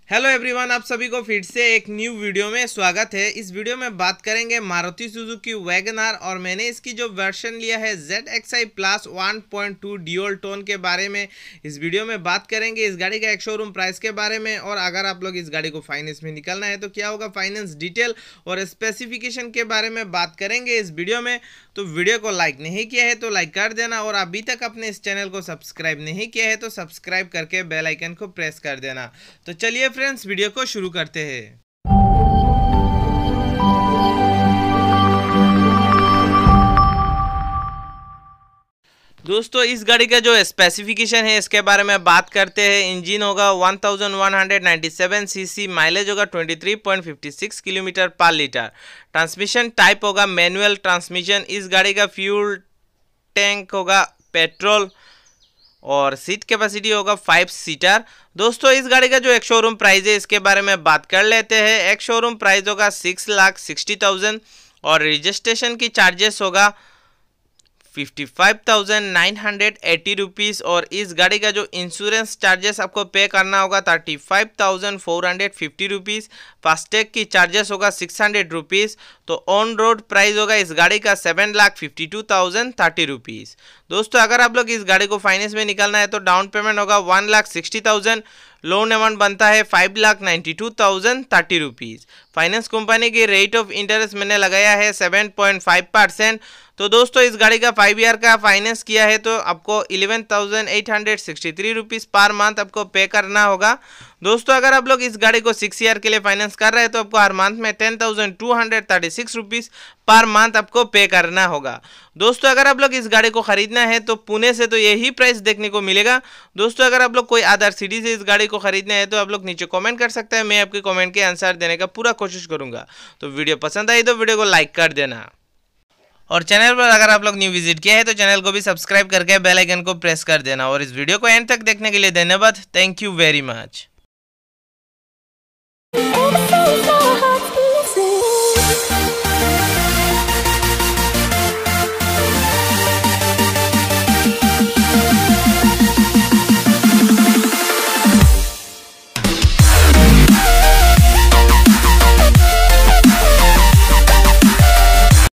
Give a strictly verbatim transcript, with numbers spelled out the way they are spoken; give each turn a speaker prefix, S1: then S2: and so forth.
S1: Hello everyone, आप सभी को फिर से एक न्यू वीडियो में स्वागत है। इस वीडियो में बात करेंगे मारुति सुजुकी वैगन आर और मैंने इसकी जो वर्जन लिया है Z X I plus one point two dual tone के बारे में इस वीडियो में बात करेंगे। इस गाड़ी का एक शोरूम प्राइस के बारे में, और अगर आप लोग इस गाड़ी को फाइनेंस में निकालना है तो क्या होगा, फाइनेंस डिटेल और स्पेसिफिकेशन के बारे में बात करेंगे इस वीडियो में। तो वीडियो को लाइक नहीं किया है तो लाइक कर देना, और अभी तक अपने इस चैनल को सब्सक्राइब नहीं किया है तो सब्सक्राइब करके बेल आइकन को प्रेस कर देना। तो चलिए फ्रेंड्स, वीडियो को शुरू करते हैं। दोस्तों, इस गाड़ी का जो स्पेसिफिकेशन है इसके बारे में बात करते हैं। इंजन होगा one thousand one hundred ninety seven CC, mileage होगा twenty three point five six kilometre पर लीटर। ट्रांसमिशन टाइप होगा मैनुअल ट्रांसमिशन। इस गाड़ी का फ्यूल टैंक होगा पेट्रोल, और सीट कैपेसिटी होगा फाइव सीटर। दोस्तों, इस गाड़ी का जो एक शोरूम प्राइस है इसके बारे में बात कर लेते हैं। एक शोरूम प्राइस होगा सिक्स लाख सिक्सटी थाउजेंड और रजिस्ट्रेशन की चार्जेस होगा fifty five thousand nine hundred eighty rupees, और इस गाड़ी का जो इंश्योरेंस चार्जेस आपको पे करना होगा thirty five thousand four hundred fifty rupees. FASTag की चार्जेस होगा सिक्स हंड्रेड रुपीज़। तो ऑन रोड प्राइस होगा इस गाड़ी का seven lakh fifty two thousand thirty rupees. दोस्तों, अगर आप लोग इस गाड़ी को फाइनेंस में निकालना है तो डाउन पेमेंट होगा one lakh sixty thousand, loan amount बनता है five lakh ninety two thousand thirty rupees. Finance company की रेट ऑफ इंटरेस्ट मैंने लगाया है सेवन पॉइंट फाइव परसेंट। तो दोस्तों, इस गाड़ी का फाइव ईयर का फाइनेंस किया है तो आपको eleven thousand eight hundred sixty three rupees per month आपको पे करना होगा। दोस्तों, अगर आप लोग इस गाड़ी को सिक्स ईयर के लिए फाइनेंस कर रहे हैं तो आपको हर मंथ में ten thousand two hundred thirty six rupees per month आपको पे करना होगा। दोस्तों, अगर आप लोग इस गाड़ी को खरीदना है तो पुणे से तो यही प्राइस देखने को मिलेगा। दोस्तों, अगर आप लोग कोई अदर सिटी से इस गाड़ी को खरीदना है तो आप लोग नीचे कमेंट कर सकते हैं, मैं आपके कमेंट के आंसर देने का पूरा कोशिश करूंगा। तो वीडियो पसंद आई तो वीडियो को लाइक कर देना, और चैनल पर अगर आप लोग न्यू विजिट किया है तो चैनल को भी सब्सक्राइब करके बेल आइकन को प्रेस कर देना। और इस वीडियो को एंड तक देखने के लिए धन्यवाद। Thank you very much.